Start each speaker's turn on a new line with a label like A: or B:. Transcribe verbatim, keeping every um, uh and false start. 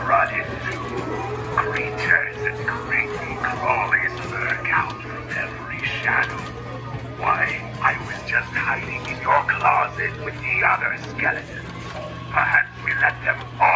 A: run into. Creatures and creepy crawlies lurk out from every shadow. Why, I was just hiding in your closet with the other skeletons. Perhaps we let them